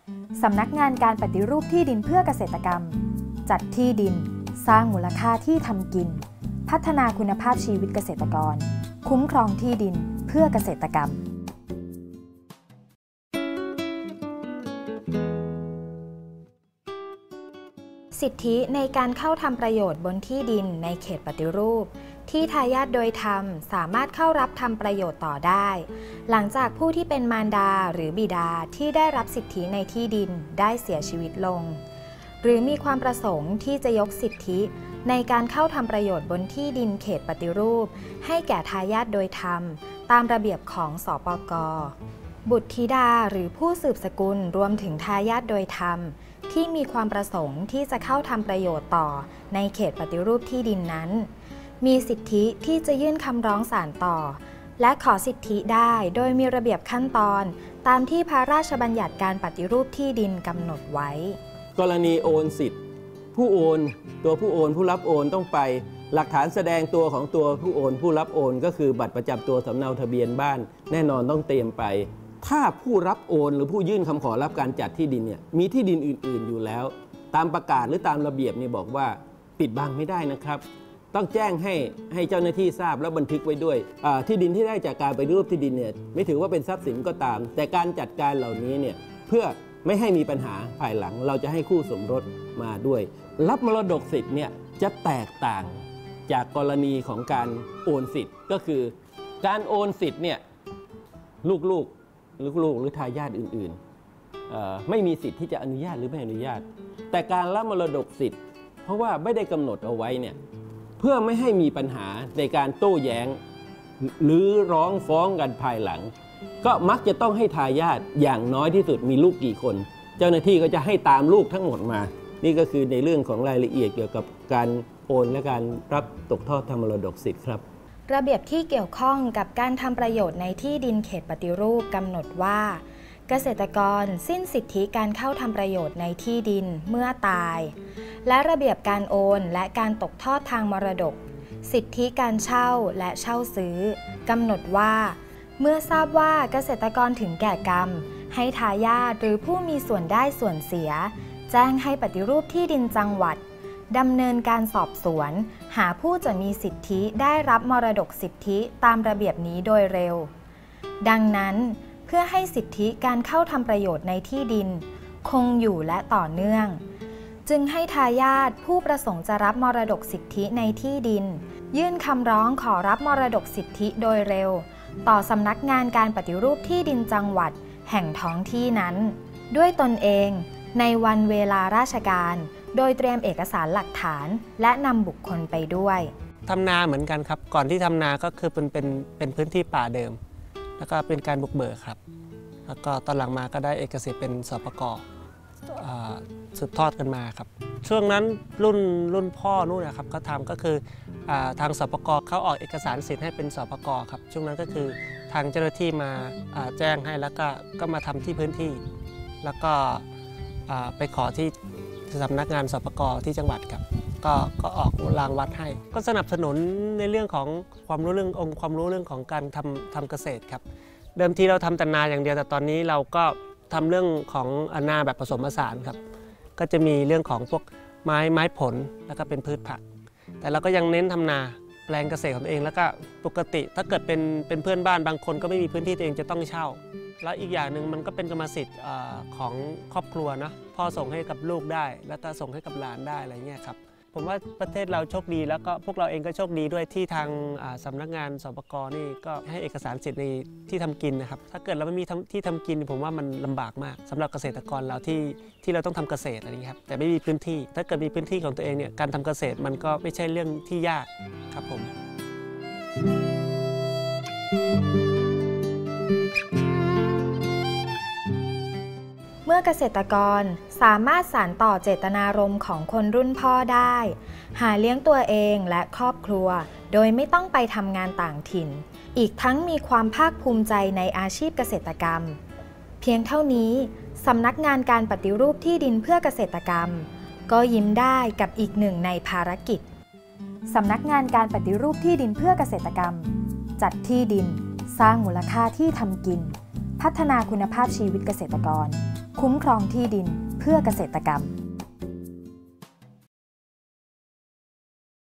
สำนักงานการปฏิรูปที่ดินเพื่อเกษตรกรรมจัดที่ดินสร้างมูลค่าที่ทำกินพัฒนาคุณภาพชีวิตเกษตรกรคุ้มครองที่ดินเพื่อเกษตรกรรมสิทธิในการเข้าทำประโยชน์บนที่ดินในเขตปฏิรูปที่ทายาทโดยธรรมสามารถเข้ารับทำประโยชน์ต่อได้หลังจากผู้ที่เป็นมารดาหรือบิดาที่ได้รับสิทธิในที่ดินได้เสียชีวิตลงหรือมีความประสงค์ที่จะยกสิทธิในการเข้าทำประโยชน์บนที่ดินเขตปฏิรูปให้แก่ทายาทโดยธรรมตามระเบียบของสปก.บุตรธิดาหรือผู้สืบสกุลรวมถึงทายาทโดยธรรมที่มีความประสงค์ที่จะเข้าทำประโยชน์ต่อในเขตปฏิรูปที่ดินนั้นมีสิทธิที่จะยื่นคำร้องศาลต่อและขอสิทธิได้โดยมีระเบียบขั้นตอนตามที่พระราชบัญญัติการปฏิรูปที่ดินกำหนดไว้กรณีโอนสิทธิ์ผู้โอนตัวผู้โอนผู้รับโอนต้องไปหลักฐานแสดงตัวของตัวผู้โอนผู้รับโอนก็คือบัตรประจำตัวสำเนาทะเบียนบ้านแน่นอนต้องเตรียมไปถ้าผู้รับโอนหรือผู้ยื่นคำขอรับการจัดที่ดินเนี่ยมีที่ดินอื่นๆอยู่แล้วตามประกาศหรือตามระเบียบนี่บอกว่าปิดบังไม่ได้นะครับต้องแจ้งให้เจ้าหน้าที่ทราบและบันทึกไว้ด้วยที่ดินที่ได้จากการปฏิรูปที่ดินเนี่ยไม่ถือว่าเป็นทรัพย์สินก็ตามแต่การจัดการเหล่านี้เนี่ยเพื่อไม่ให้มีปัญหาภายหลังเราจะให้คู่สมรสมาด้วยรับมรดกสิทธิ์เนี่ยจะแตกต่างจากกรณีของการโอนสิทธิ์ก็คือการโอนสิทธิ์เนี่ยลูกหรือทายาทอื่นๆไม่มีสิทธิ์ที่จะอนุญาตหรือไม่อนุญาตแต่การรับมรดกสิทธิ์เพราะว่าไม่ได้กำหนดเอาไว้เนี่ยเพื่อไม่ให้มีปัญหาในการโต้แย้งหรือร้องฟ้องกันภายหลังก็มักจะต้องให้ทายาทอย่างน้อยที่สุดมีลูกกี่คนเจ้าหน้าที่ก็จะให้ตามลูกทั้งหมดมานี่ก็คือในเรื่องของรายละเอียดเกี่ยวกับการโอนและการรับตกทอดทางมรดกสิทธิ์ครับระเบียบที่เกี่ยวข้องกับการทำประโยชน์ในที่ดินเขตปฏิรูปกำหนดว่าเกษตรกรสิ้นสิทธิการเข้าทำประโยชน์ในที่ดินเมื่อตายและระเบียบการโอนและการตกทอดทางมรดกสิทธิการเช่าและเช่าซื้อกำหนดว่าเมื่อทราบว่าเกษตรกรถึงแก่กรรมให้ทายาทหรือผู้มีส่วนได้ส่วนเสียแจ้งให้ปฏิรูปที่ดินจังหวัดดำเนินการสอบสวนหาผู้จะมีสิทธิได้รับมรดกสิทธิตามระเบียบนี้โดยเร็วดังนั้นเพื่อให้สิทธิการเข้าทำประโยชน์ในที่ดินคงอยู่และต่อเนื่องจึงให้ทายาทผู้ประสงค์จะรับมรดกสิทธิในที่ดินยื่นคำร้องขอรับมรดกสิทธิโดยเร็วต่อสำนักงานการปฏิรูปที่ดินจังหวัดแห่งท้องที่นั้นด้วยตนเองในวันเวลาราชการโดยเตรียมเอกสารหลักฐานและนำบุคคลไปด้วยทำนาเหมือนกันครับก่อนที่ทำนาก็คือเป็นพื้นที่ป่าเดิมแล้วก็เป็นการบุกเบิกครับแล้วก็ตอนหลังมาก็ได้เอกสิทธิ์เป็นสปก.สืบทอดกันมาครับช่วงนั้นรุ่นพ่อนู่นนะครับเขาทำก็คือทางสปก.เขาออกเอกสารสิทธิ์ให้เป็นสปก.ครับช่วงนั้นก็คือทางเจ้าหน้าที่มาแจ้งให้แล้วก็มาทำที่พื้นที่แล้วก็ไปขอที่สำนักงานสปก.ที่จังหวัดครับก็ออกรางวัดให้ก็สนับสนุนในเรื่องของความรู้เรื่ององค์ความรู้เรื่องของการทำเกษตรครับเดิมทีเราทำแต่นาอย่างเดียวแต่ตอนนี้เราก็ทำเรื่องของนาแบบผสมผสานครับก็จะมีเรื่องของพวกไม้ผลแล้วก็เป็นพืชผักแต่เราก็ยังเน้นทำนาแปลงเกษตรของตัวเองแล้วก็ปกติถ้าเกิดเป็นเพื่อนบ้านบางคนก็ไม่มีพื้นที่ตัวเองจะต้องเช่าแล้วอีกอย่างหนึ่งมันก็เป็นกรรมสิทธิ์ของครอบครัวนะพ่อส่งให้กับลูกได้แล้วก็ส่งให้กับหลานได้อะไรเงี้ยครับผมว่าประเทศเราโชคดีแล้วก็พวกเราเองก็โชคดีด้วยที่ทางสำนักงานสปก.นี่ก็ให้เอกสารสิทธิ์ในที่ทำกินนะครับถ้าเกิดเราไม่มีที่ทำกินผมว่ามันลำบากมากสำหรับเกษตรกรเราที่เราต้องทำเกษตรอะไรอย่างนี้ครับแต่ไม่มีพื้นที่ถ้าเกิดมีพื้นที่ของตัวเองเนี่ยการทำเกษตรมันก็ไม่ใช่เรื่องที่ยากครับผมเมื่อเกษตรกรสามารถสานต่อเจตนารมณ์ของคนรุ่นพ่อได้หาเลี้ยงตัวเองและครอบครัวโดยไม่ต้องไปทำงานต่างถิ่นอีกทั้งมีความภาคภูมิใจในอาชีพเกษตรกรรมเพียงเท่านี้สำนักงานการปฏิรูปที่ดินเพื่อเกษตรกรรมก็ยิ้มได้กับอีกหนึ่งในภารกิจสำนักงานการปฏิรูปที่ดินเพื่อเกษตรกรรมจัดที่ดินสร้างมูลค่าที่ทำกินพัฒนาคุณภาพชีวิตเกษตรกรคุ้มครองที่ดินเพื่อเกษตรกรรม